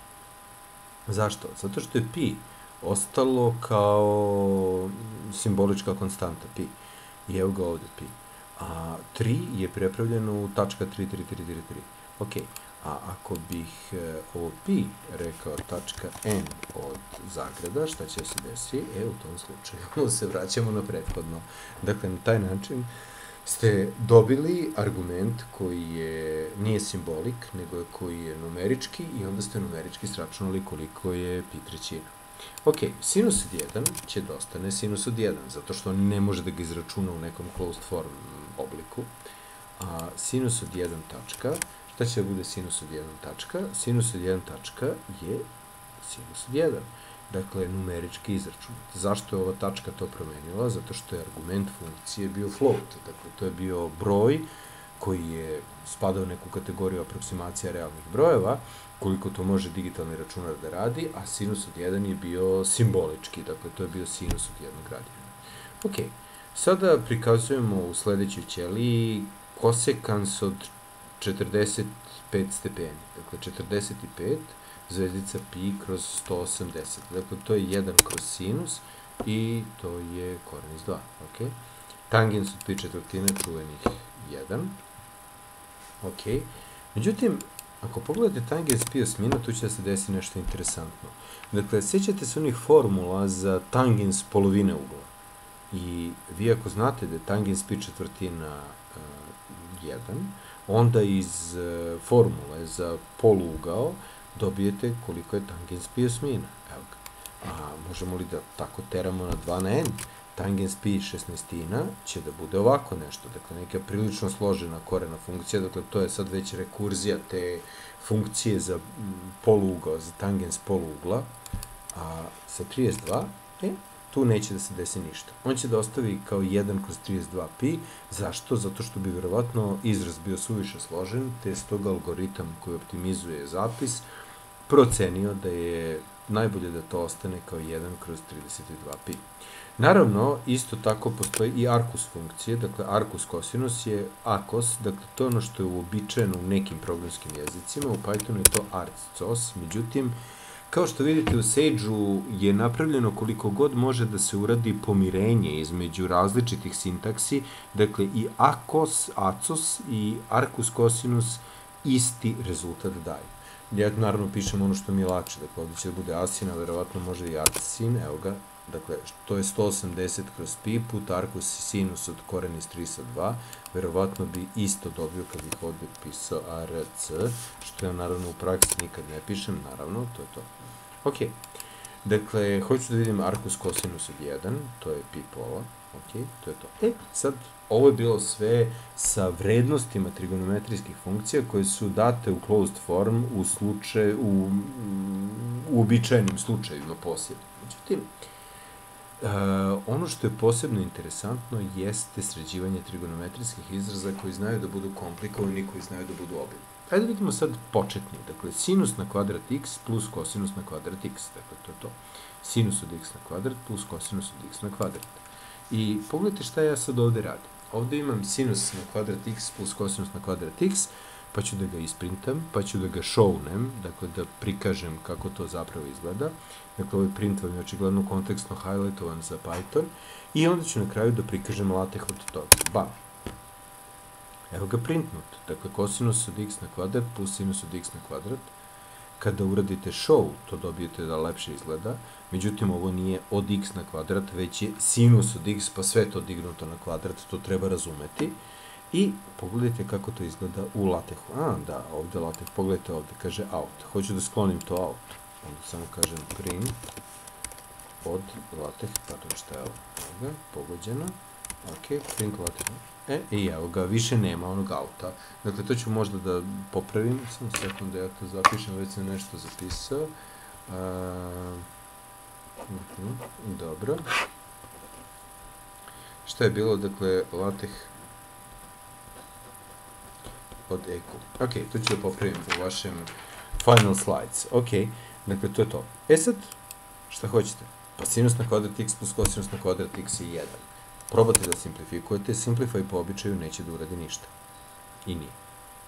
Zašto? Zato što je pi ostalo kao simbolička konstanta, pi. I evo ga ovdje pi. A tri je prepravljeno u tačka tri, tri, tri, tri, tri. Ok. A ako bih e, ovo pi rekao tačka n od zagrada, šta će se desi? E, u tom slučaju se vraćamo na prethodno. Dakle, na taj način ste dobili argument koji je, nije simbolik, nego je koji je numerički i onda ste numerički sračunali koliko je pi trećina. Ok, sinus od jedan će da ostane sinus od jedan, zato što on ne može da ga izračuna u nekom closed form obliku. A sinus od jedan tačka, šta će da bude sinus od jedan tačka? Sinus od jedan tačka je sinus od jedan. Dakle, numerički izračun. Zašto je ova tačka to promenila? Zato što je argument funkcije bio float. Dakle, to je bio broj koji je spadao u neku kategoriju aproksimacija realnih brojeva, koliko to može digitalni računar da radi, a sinus od jedan je bio simbolički. Dakle, to je bio sinus od jednog radijana. Ok, sada prikazujemo u sledećoj ćeliji kosekans od četrdeset pet stepeni. Dakle, četrdeset pet zvezdica pi kroz sto osamdeset. Dakle, to je jedan kroz sinus i to je koren iz dva. Ok. Tangens od pi četvrtine čuvenih jedan. Ok. Međutim, ako pogledate tangens pi osmina, tu će da se desi nešto interesantno. Dakle, sjećate se onih formula za tangens polovine ugla. I vi ako znate da je tangens pi četvrtina jedan, onda iz uh, formule za poluugao dobijete koliko je tangens pi osmina. Evo ga. A možemo li da tako teramo na dva na n? Tangens pi šesnaestina će da bude ovako nešto. Dakle, neka prilično složena korena funkcija. Dakle, to je sad već rekurzija te funkcije za poluugao, za tangens poluugla. A sa trideset dva, e, tu neće da se desi ništa. On će da ostavi kao jedan kroz trideset dva pi. Zašto? Zato što bi verovatno izraz bio suviše složen, te stoga algoritam koji optimizuje zapis procenio da je najbolje da to ostane kao jedan kroz trideset dva pi. Naravno, isto tako postoji i arcus funkcije, dakle arcus cosinus je acos, dakle to je ono što je uobičajeno u nekim programskim jezicima, u Pythonu je to arccos, međutim, kao što vidite u Sage-u je napravljeno koliko god može da se uradi pomirenje između različitih sintaksi, dakle i acos, acos i arcus cosinus isti rezultat daju. Ja naravno pišem ono što mi je lakše, dakle ovdje će da bude asin, a verovatno može i arcsin, evo ga, dakle to je sto osamdeset kroz pi put arkus i sinus od koren iz tri sa dva, verovatno bi isto dobio kad bih ovdje pisao arc, što ja naravno u praksi nikad ne pišem, naravno, to je to. Ok, dakle, hoću da vidim arkus kosinus od jedan, to je pi pola, ok, to je to. E, sad, ovo je bilo sve sa vrednostima trigonometrijskih funkcija koje su date u closed form u slučaju, u, u uobičajenim slučajevima posebno. Međutim, uh, ono što je posebno interesantno jeste sređivanje trigonometrijskih izraza koji znaju da budu komplikovani i koji znaju da budu obilni. Hajde vidimo sad početni, dakle, sinus na kvadrat x plus kosinus na kvadrat x, dakle, to je to. Sinus od x na kvadrat plus kosinus od x na kvadrat. I pogledajte šta ja sad ovde radim. Ovde imam sinus na kvadrat x plus kosinus na kvadrat x, pa ću da ga isprintam, pa ću da ga shownem, dakle da prikažem kako to zapravo izgleda. Dakle, ovaj print vam je očigledno kontekstno highlightovan za Python i onda ću na kraju da prikažem lateh od toga. Bam! Evo ga printnut. Dakle, kosinus od x na kvadrat plus sinus od x na kvadrat. Kada uradite show, to dobijete da lepše izgleda. Međutim, ovo nije od x na kvadrat, već je sinus od x, pa sve to dignuto na kvadrat, to treba razumeti. I pogledajte kako to izgleda u latehu. A, da, ovde lateh, pogledajte ovde, kaže out. Hoću da sklonim to out. Onda samo kažem print od lateh, pardon, šta je ovo? Evo ga, pogođeno. Ok, print lateh. E, i evo ga, više nema onog auta. Dakle, to ću možda da popravim. Samo sekund da ja to zapišem, već sam nešto zapisao. A, uh, dobro. Šta je bilo, dakle, lateh od eku. Ok, to ću da popravim u vašem final slides. Ok, dakle, to je to. E sad, šta hoćete? Pa sinus na kvadrat x plus kosinus na kvadrat x je jedan. Probate da simplifikujete, simplify po običaju neće da uradi ništa. I nije.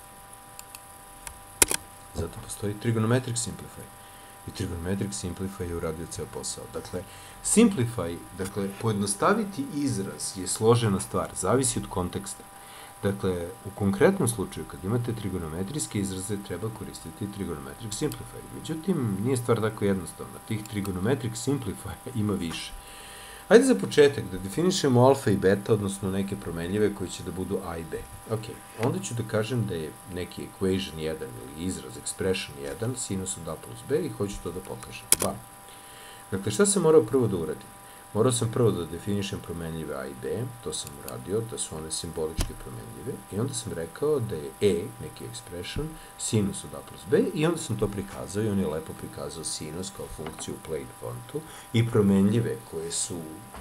Zato postoji trigonometric simplify. I trigonometric simplify je uradio ceo posao. Dakle, simplify, dakle, pojednostaviti izraz je složena stvar, zavisi od konteksta. Dakle, u konkretnom slučaju, kad imate trigonometrijske izraze, treba koristiti trigonometric simplify. Međutim, nije stvar tako jednostavna. Tih trigonometric simplify ima više. Hajde za početak da definišemo alfa i beta, odnosno neke promenljive koji će da budu a i b. Ok, onda ću da kažem da je neki equation jedan ili izraz, expression jedan, sinus od a plus b i hoću to da pokažem. Ba. Dakle, šta sam morao prvo da uradim? Morao sam prvo da definišem promenljive a i b, to sam uradio, da su one simboličke promenljive, i onda sam rekao da je e, neki expression, sinus od a plus b, i onda sam to prikazao i on je lepo prikazao sinus kao funkciju u plain fontu i promenljive koje su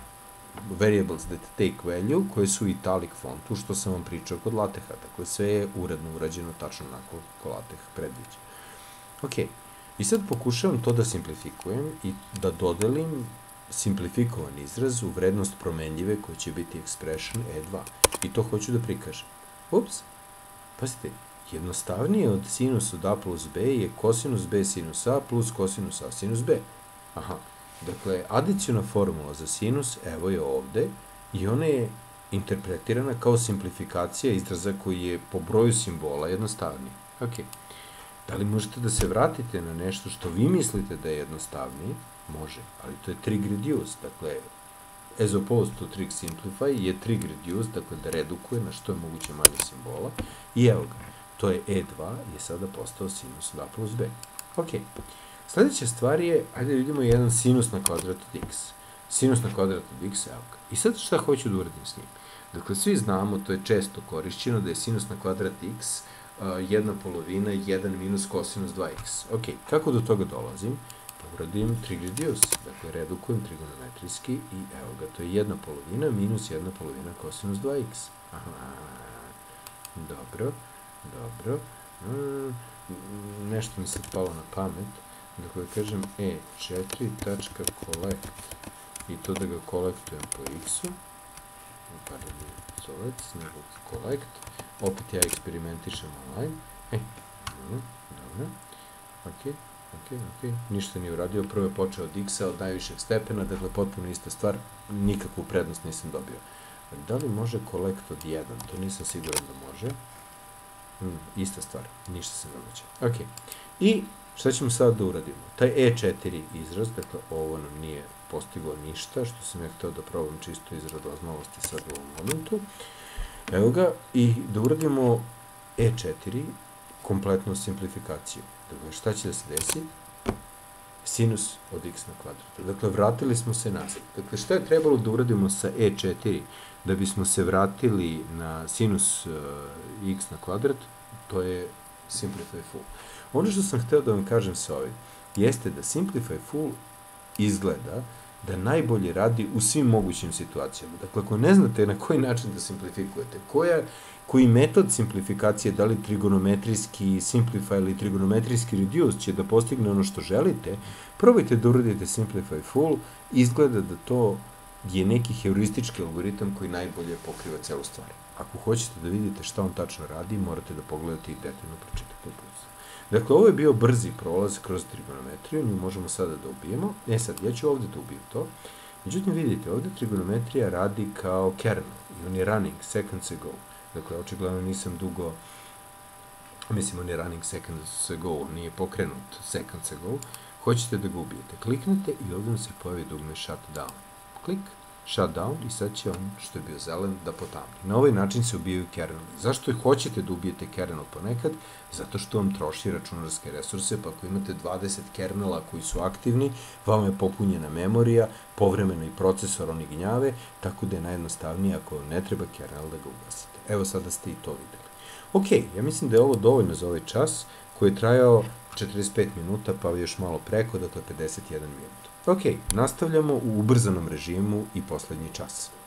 variables that take value, koje su u italic fontu, što sam vam pričao kod lateha. Dakle, sve je uredno urađeno tačno onako ko lateh predviđa. Ok, i sad pokušavam to da simplifikujem i da dodelim simplifikovan izraz u vrednost promenljive koja će biti expression e dva. I to hoću da prikažem. Ups, pazite, jednostavnije od sinus od a plus b je kosinus b sinus a plus kosinus a sinus b. Aha, dakle, adicijona formula za sinus, evo je ovde, i ona je interpretirana kao simplifikacija izraza koji je po broju simbola jednostavniji. Ok, da li možete da se vratite na nešto što vi mislite da je jednostavnije? Može, ali to je trig reduce, dakle, as opposed to trig simplify je trig reduce, dakle da redukuje na što je moguće manje simbola, i evo ga, to je e dva, je sada postao sinus od a plus b. Ok, sledeća stvar je, ajde vidimo jedan sinus na kvadrat od x. Sinus na kvadrat od x, evo ga. I sad šta hoću da uradim s njim? Dakle, svi znamo, to je često korišćeno, da je sinus na kvadrat x uh, jedna polovina jedan minus kosinus dva x. Ok, kako do toga dolazim? Uradim trig reduce, dakle redukujem trigonometrijski i evo ga, to je jedna polovina minus jedna polovina kosinus dva x. Aha, dobro, dobro, mm, nešto mi se palo na pamet, dakle kažem e četiri tačka collect i to da ga kolektujem po x-u, pardon, select, nego collect, opet ja eksperimentišem online, e, dobro, ok, ok, ok, ništa nije uradio, prvo je počeo od x-a, od najvišeg stepena, dakle potpuno ista stvar, nikakvu prednost nisam dobio. Da li može collect od jedan? To nisam siguran da može. Mm, ista stvar, ništa se ne događa. Ok, i šta ćemo sad da uradimo? Taj E četiri izraz, dakle ovo nam nije postiglo ništa, što sam ja hteo da probam čisto iz razmalosti sad u ovom momentu. Evo ga, i da uradimo E četiri, kompletnu simplifikaciju. Dakle, šta će da se desi? Sinus od x na kvadrat. Dakle, vratili smo se nazad. Dakle, šta je trebalo da uradimo sa E četiri da bismo se vratili na sinus uh, x na kvadrat? To je simplify full. Ono što sam hteo da vam kažem sa ovim, jeste da simplify full izgleda da najbolje radi u svim mogućim situacijama. Dakle, ako ne znate na koji način da simplifikujete, koja, koji metod simplifikacije, da li trigonometrijski simplify ili trigonometrijski reduce će da postigne ono što želite, probajte da uradite simplify full, izgleda da to je neki heuristički algoritam koji najbolje pokriva celu stvar. Ako hoćete da vidite šta on tačno radi, morate da pogledate i detaljno pročitate uputstvo. Dakle, ovo je bio brzi prolaz kroz trigonometriju, mi možemo sada da ubijemo. E sad, ja ću ovde da ubijem to. Međutim, vidite, ovde trigonometrija radi kao kernel i on je running seconds ago. Dakle, očigledno nisam dugo, mislim, on je running seconds ago, nije pokrenut seconds ago. Hoćete da ga ubijete. Kliknete i ovde vam se pojavi dugme shutdown. Klik, shutdown i sad će on, što je bio zelen, da potamni. Na ovaj način se ubijaju kerneli. Zašto hoćete da ubijete kernel ponekad? Zato što vam troši računarske resurse, pa ako imate dvadeset kernela koji su aktivni, vam je popunjena memorija, povremeno i procesor oni gnjave, tako da je najjednostavnije ako ne treba kernel da ga ugasite. Evo sada ste i to videli. Ok, ja mislim da je ovo dovoljno za ovaj čas, koji je trajao četrdeset pet minuta, pa još malo preko, dakle pedeset jedan minut. Ok, nastavljamo u ubrzanom režimu i poslednji čas.